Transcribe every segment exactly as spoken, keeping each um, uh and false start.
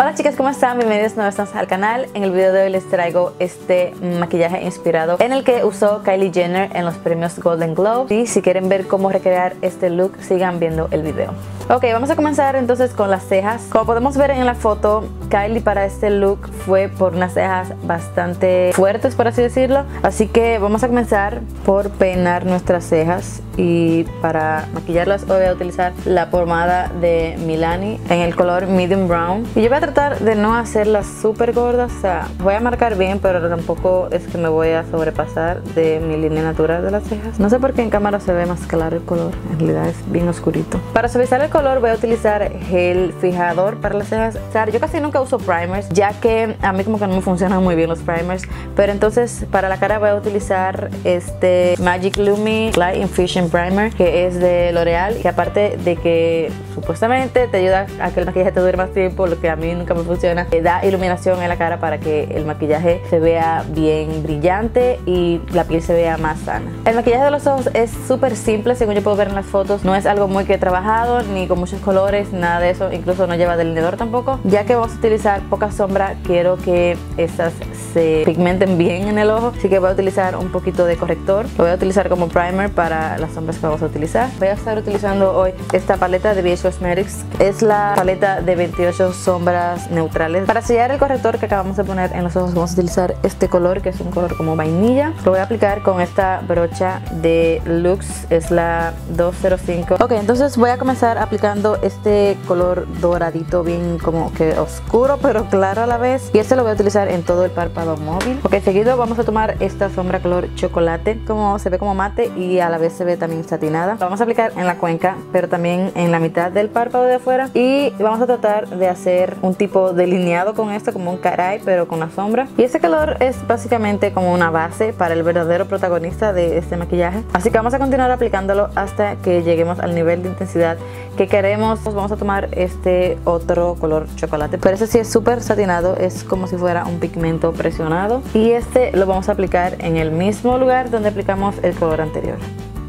Hola chicas, ¿cómo están? Bienvenidos una vez más al canal. En el video de hoy les traigo este maquillaje inspirado en el que usó Kylie Jenner en los premios Golden Globes. Y si quieren ver cómo recrear este look, sigan viendo el video. Ok, vamos a comenzar entonces con las cejas. Como podemos ver en la foto, Kylie para este look fue por unas cejas bastante fuertes, por así decirlo. Así que vamos a comenzar por peinar nuestras cejas. Y para maquillarlas hoy voy a utilizar la pomada de Milani en el color Medium Brown. Y yo voy a tratar de no hacerlas súper gordas, o sea, voy a marcar bien, pero tampoco es que me voy a sobrepasar de mi línea natural de las cejas. No sé por qué en cámara se ve más claro el color, en realidad es bien oscurito. Para suavizar el color voy a utilizar gel fijador para las cejas. O sea, yo casi nunca uso primers, ya que a mí como que no me funcionan muy bien los primers. Pero entonces para la cara voy a utilizar este Magic Lumi Light Infusion Primer, que es de L'Oreal, que aparte de que supuestamente te ayuda a que el maquillaje te dure más tiempo, lo que a mí nunca me funciona, te da iluminación en la cara para que el maquillaje se vea bien brillante y la piel se vea más sana. El maquillaje de los ojos es súper simple, según yo puedo ver en las fotos. No es algo muy que trabajado, ni con muchos colores, nada de eso. Incluso no lleva delineador tampoco. Ya que vamos a utilizar poca sombra, quiero que estas se pigmenten bien en el ojo, así que voy a utilizar un poquito de corrector. Lo voy a utilizar como primer para las sombras que vamos a utilizar. Voy a estar utilizando hoy esta paleta de B H Cosmetics. Es la paleta de veintiocho sombras neutrales. Para sellar el corrector que acabamos de poner en los ojos vamos a utilizar este color, que es un color como vainilla. Lo voy a aplicar con esta brocha de Lux, es la dos cero cinco. Ok, entonces voy a comenzar aplicando este color doradito, bien como que oscuro pero claro a la vez, y este lo voy a utilizar en todo el párpado móvil. Ok, seguido vamos a tomar esta sombra color chocolate, como se ve como mate y a la vez se ve también satinada. La vamos a aplicar en la cuenca, pero también en la mitad del párpado de afuera, y vamos a tratar de hacer un tipo de delineado con esto, como un caray pero con la sombra. Y este color es básicamente como una base para el verdadero protagonista de este maquillaje, así que vamos a continuar aplicándolo hasta que lleguemos al nivel de intensidad que queremos. Vamos a tomar este otro color chocolate, pero ese sí es súper satinado, es como si fuera un pigmento presionado, y este lo vamos a aplicar en el mismo lugar donde aplicamos el color anterior.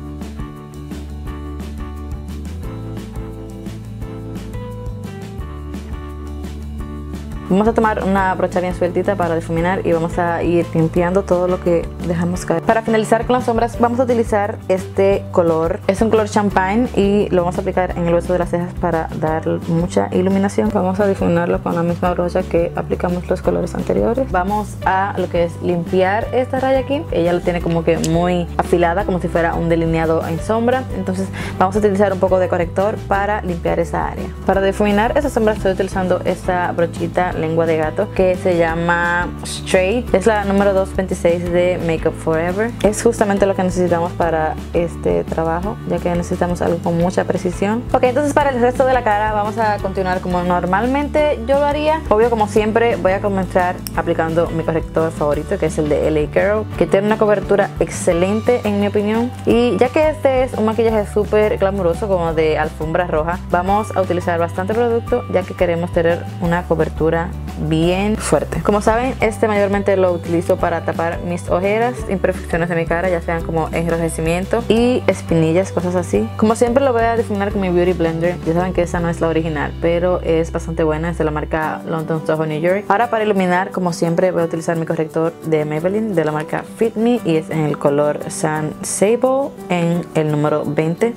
Vamos a tomar una brocha bien sueltita para difuminar y vamos a ir limpiando todo lo que dejamos caer. Para finalizar con las sombras vamos a utilizar este color. Es un color champagne y lo vamos a aplicar en el hueso de las cejas para dar mucha iluminación. Vamos a difuminarlo con la misma brocha que aplicamos los colores anteriores. Vamos a lo que es limpiar esta raya aquí. Ella lo tiene como que muy afilada, como si fuera un delineado en sombra. Entonces vamos a utilizar un poco de corrector para limpiar esa área. Para difuminar esa sombra estoy utilizando esta brochita lengua de gato que se llama Straight. Es la número doscientos veintiséis de Makeup Forever. Es justamente lo que necesitamos para este trabajo, ya que necesitamos algo con mucha precisión. Ok, entonces para el resto de la cara vamos a continuar como normalmente yo lo haría. Obvio, como siempre, voy a comenzar aplicando mi corrector favorito, que es el de L A Girl, que tiene una cobertura excelente en mi opinión. Y ya que este es un maquillaje súper glamuroso, como de alfombra roja, vamos a utilizar bastante producto, ya que queremos tener una cobertura bien fuerte. Como saben, este mayormente lo utilizo para tapar mis ojeras, imperfecciones de mi cara, ya sean como enrojecimiento y espinillas, cosas así. Como siempre lo voy a difuminar con mi Beauty Blender. Ya saben que esa no es la original, pero es bastante buena, es de la marca London Soho New York. Ahora para iluminar, como siempre, voy a utilizar mi corrector de Maybelline de la marca Fit Me y es en el color Sand Sable en el número veinte.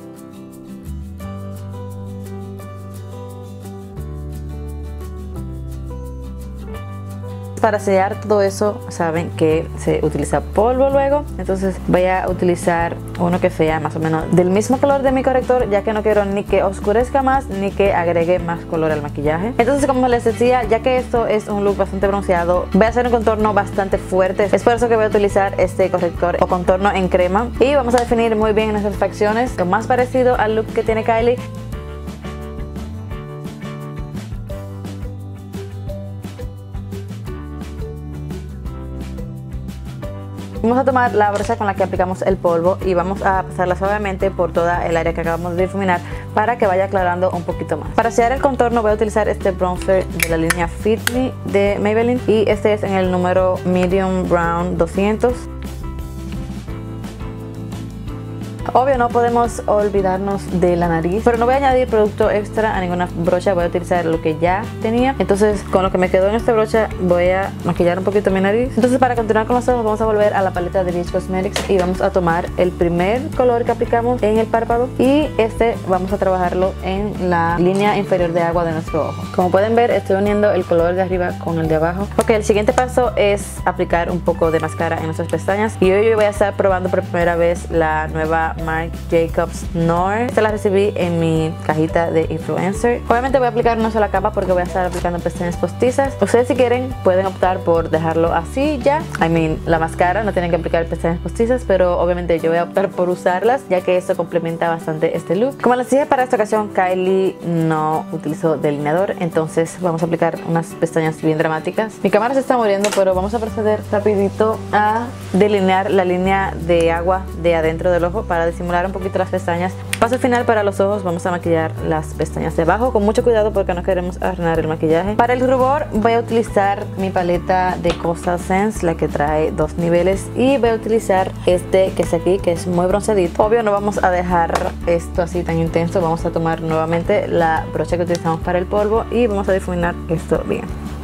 Para sellar todo eso, saben que se utiliza polvo luego, entonces voy a utilizar uno que sea más o menos del mismo color de mi corrector, ya que no quiero ni que oscurezca más ni que agregue más color al maquillaje. Entonces, como les decía, ya que esto es un look bastante bronceado, voy a hacer un contorno bastante fuerte. Es por eso que voy a utilizar este corrector o contorno en crema, y vamos a definir muy bien nuestras facciones, lo más parecido al look que tiene Kylie. Vamos a tomar la brocha con la que aplicamos el polvo y vamos a pasarla suavemente por toda el área que acabamos de difuminar para que vaya aclarando un poquito más. Para sellar el contorno voy a utilizar este bronzer de la línea Fit Me de Maybelline y este es en el número Medium Brown doscientos. Obvio no podemos olvidarnos de la nariz, pero no voy a añadir producto extra a ninguna brocha, voy a utilizar lo que ya tenía. Entonces con lo que me quedó en esta brocha voy a maquillar un poquito mi nariz. Entonces para continuar con los ojos vamos a volver a la paleta de Beach Cosmetics y vamos a tomar el primer color que aplicamos en el párpado y este vamos a trabajarlo en la línea inferior de agua de nuestro ojo. Como pueden ver, estoy uniendo el color de arriba con el de abajo. Ok, el siguiente paso es aplicar un poco de máscara en nuestras pestañas y hoy yo voy a estar probando por primera vez la nueva Marc Jacobs Noir. Esta la recibí en mi cajita de influencer. Obviamente voy a aplicar una sola capa porque voy a estar aplicando pestañas postizas. Ustedes si quieren pueden optar por dejarlo así ya. I mean, la máscara no tienen que aplicar pestañas postizas, pero obviamente yo voy a optar por usarlas ya que esto complementa bastante este look. Como les dije, para esta ocasión Kylie no utilizó delineador, entonces vamos a aplicar unas pestañas bien dramáticas. Mi cámara se está muriendo, pero vamos a proceder rapidito a delinear la línea de agua de adentro del ojo para disimular un poquito las pestañas. Paso final para los ojos, vamos a maquillar las pestañas de abajo con mucho cuidado porque no queremos arruinar el maquillaje. Para el rubor voy a utilizar mi paleta de Coastal Scents, la que trae dos niveles, y voy a utilizar este que es aquí, que es muy bronceadito. Obvio no vamos a dejar esto así tan intenso, vamos a tomar nuevamente la brocha que utilizamos para el polvo y vamos a difuminar esto bien.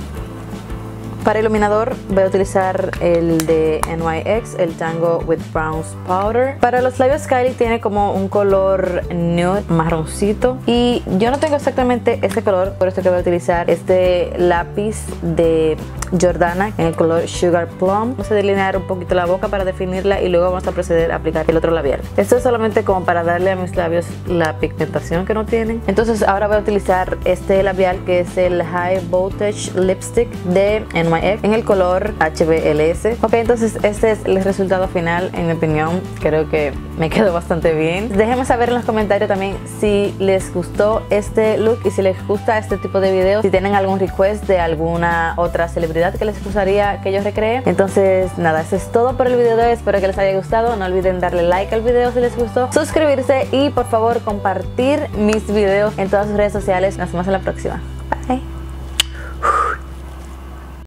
Para iluminador voy a utilizar el de N Y X, el Tango with Bronze Powder. Para los labios Kylie tiene como un color nude marroncito y yo no tengo exactamente ese color, por eso que voy a utilizar este lápiz de Jordana en el color Sugar Plum. Vamos a delinear un poquito la boca para definirla y luego vamos a proceder a aplicar el otro labial. Esto es solamente como para darle a mis labios la pigmentación que no tienen. Entonces ahora voy a utilizar este labial que es el High Voltage Lipstick de N Y X en el color H B L S. Ok, entonces este es el resultado final. En mi opinión creo que me quedó bastante bien. Déjenme saber en los comentarios también si les gustó este look y si les gusta este tipo de videos, si tienen algún request de alguna otra celebridad que les gustaría que yo recree. Entonces nada, eso es todo por el video de hoy. Espero que les haya gustado. No olviden darle like al video si les gustó, suscribirse y por favor compartir mis videos en todas sus redes sociales. Nos vemos en la próxima. Bye.